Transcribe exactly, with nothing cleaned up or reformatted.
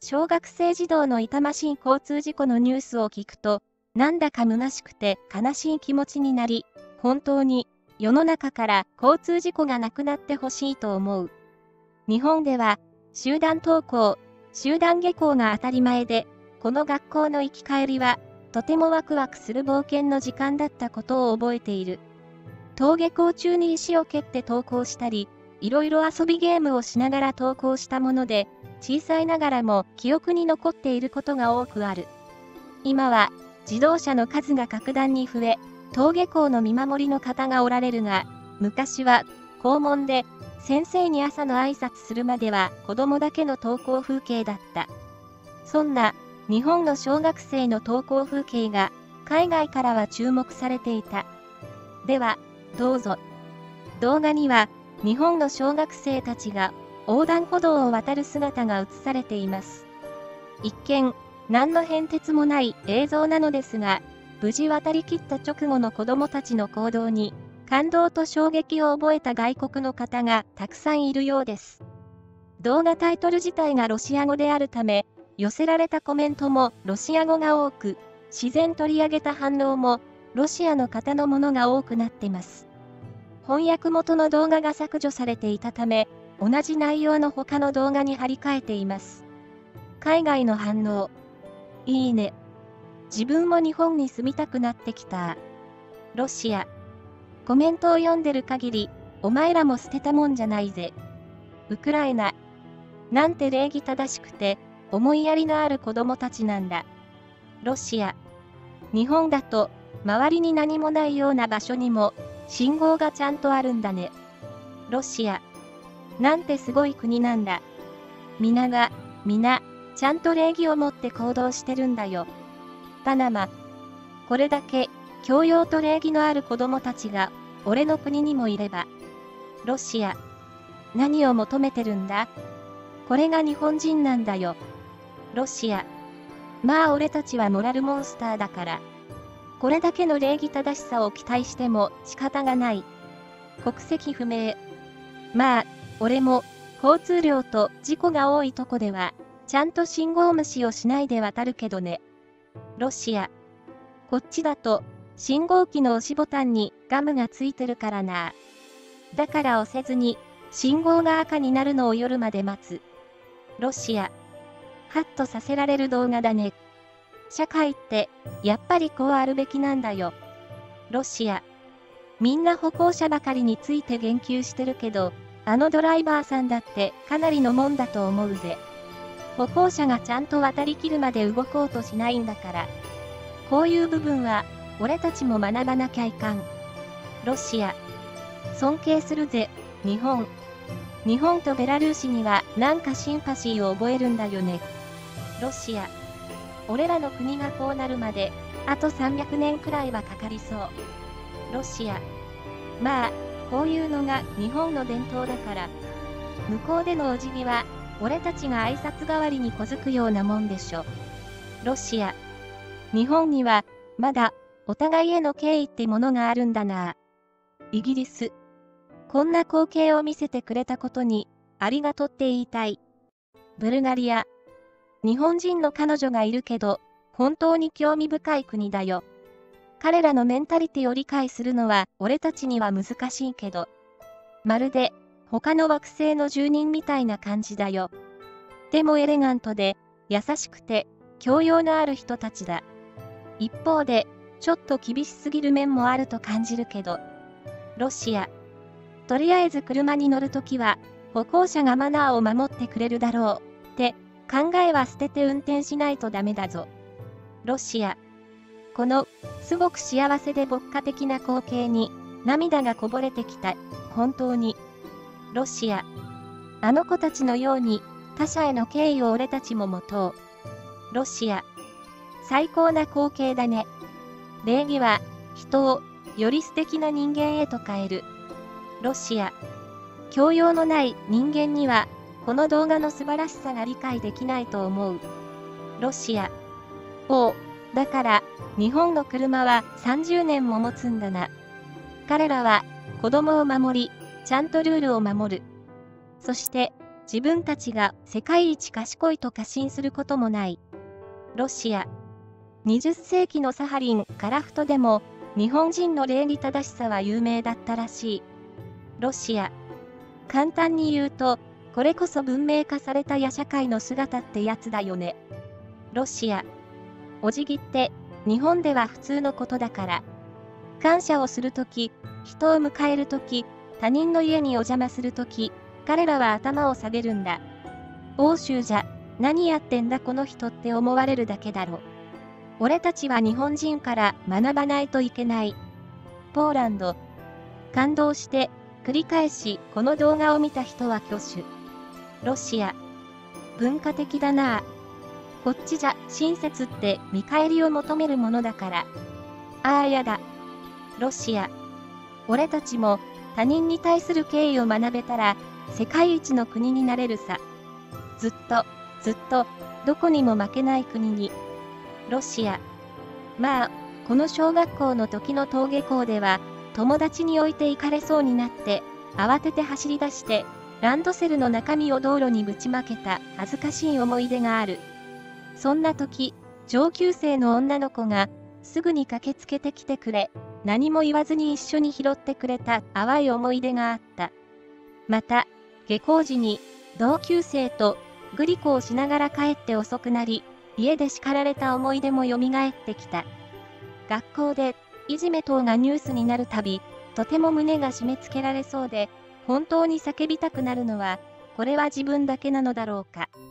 小学生児童の痛ましい交通事故のニュースを聞くと、なんだか虚しくて悲しい気持ちになり、本当に世の中から交通事故がなくなってほしいと思う。日本では集団登校、集団下校が当たり前で、この学校の行き帰りはとてもワクワクする冒険の時間だったことを覚えている。登下校中に石を蹴って登校したり、いろいろ遊びゲームをしながら登校したもので、小さいながらも記憶に残っていることが多くある。今は自動車の数が格段に増え、登下校の見守りの方がおられるが、昔は校門で先生に朝の挨拶するまでは子供だけの登校風景だった。そんな日本の小学生の登校風景が海外からは注目されていた。では、どうぞ。動画には日本の小学生たちが横断歩道を渡る姿が映されています。一見、何の変哲もない映像なのですが、無事渡り切った直後の子供たちの行動に感動と衝撃を覚えた外国の方がたくさんいるようです。動画タイトル自体がロシア語であるため、寄せられたコメントもロシア語が多く、自然取り上げた反応もロシアの方のものが多くなってます。翻訳元の動画が削除されていたため、同じ内容の他の動画に貼り替えています。海外の反応。いいね。自分も日本に住みたくなってきた。ロシア。コメントを読んでる限り、お前らも捨てたもんじゃないぜ。ウクライナ。なんて礼儀正しくて、思いやりのある子供たちなんだ。ロシア。日本だと、周りに何もないような場所にも、信号がちゃんとあるんだね。ロシア。なんてすごい国なんだ。皆が、皆、ちゃんと礼儀を持って行動してるんだよ。パナマ。これだけ、教養と礼儀のある子供たちが、俺の国にもいれば。ロシア。何を求めてるんだ？これが日本人なんだよ。ロシア。まあ俺たちはモラルモンスターだから。これだけの礼儀正しさを期待しても仕方がない。国籍不明。まあ、俺も、交通量と事故が多いとこでは、ちゃんと信号無視をしないで渡るけどね。ロシア。こっちだと、信号機の押しボタンにガムがついてるからな。だから押せずに、信号が赤になるのを夜まで待つ。ロシア。ハッとさせられる動画だね。社会って、やっぱりこうあるべきなんだよ。ロシア。みんな歩行者ばかりについて言及してるけど、あのドライバーさんだってかなりのもんだと思うぜ。歩行者がちゃんと渡りきるまで動こうとしないんだから。こういう部分は、俺たちも学ばなきゃいかん。ロシア。尊敬するぜ、日本。日本とベラルーシにはなんかシンパシーを覚えるんだよね。ロシア。俺らの国がこうなるまで、あとさんびゃくねんくらいはかかりそう。ロシア。まあ、こういうのが日本の伝統だから。向こうでのお辞儀は、俺たちが挨拶代わりに小づくようなもんでしょ。ロシア。日本には、まだ、お互いへの敬意ってものがあるんだな。イギリス。こんな光景を見せてくれたことに、ありがとうって言いたい。ブルガリア。日本人の彼女がいるけど、本当に興味深い国だよ。彼らのメンタリティを理解するのは俺たちには難しいけど。まるで、他の惑星の住人みたいな感じだよ。でもエレガントで、優しくて、教養のある人たちだ。一方で、ちょっと厳しすぎる面もあると感じるけど。ロシア。とりあえず車に乗るときは、歩行者がマナーを守ってくれるだろう、って考えは捨てて運転しないとダメだぞ。ロシア。この、すごく幸せで牧歌的な光景に、涙がこぼれてきた、本当に。ロシア。あの子たちのように、他者への敬意を俺たちも持とう。ロシア。最高な光景だね。礼儀は、人を、より素敵な人間へと変える。ロシア。教養のない人間には、この動画の素晴らしさが理解できないと思う。ロシア。おう、だから、日本の車はさんじゅうねんも持つんだな。彼らは、子供を守り、ちゃんとルールを守る。そして、 自分たちが世界一賢いと過信することもない。ロシア。にじゅっせいきのサハリン、カラフトでも、日本人の礼儀正しさは有名だったらしい。ロシア。簡単に言うと、これこそ文明化された野社会の姿ってやつだよね。ロシア。お辞儀って、日本では普通のことだから。感謝をするとき、人を迎えるとき、他人の家にお邪魔するとき、彼らは頭を下げるんだ。欧州じゃ、何やってんだこの人って思われるだけだろ。俺たちは日本人から学ばないといけない。ポーランド。感動して、繰り返しこの動画を見た人は挙手。ロシア。文化的だなあ。こっちじゃ親切って見返りを求めるものだから。ああやだ。ロシア。俺たちも他人に対する敬意を学べたら世界一の国になれるさ。ずっと、ずっと、どこにも負けない国に。ロシア。まあ、この小学校の時の登下校では、友達に置いて行かれそうになって、慌てて走り出して、ランドセルの中身を道路にぶちまけた恥ずかしい思い出がある。そんな時、上級生の女の子が、すぐに駆けつけてきてくれ、何も言わずに一緒に拾ってくれた淡い思い出があった。また、下校時に、同級生とグリコをしながら帰って遅くなり、家で叱られた思い出も蘇ってきた。学校で、いじめ等がニュースになるたび、とても胸が締め付けられそうで、本当に叫びたくなるのは、これは自分だけなのだろうか。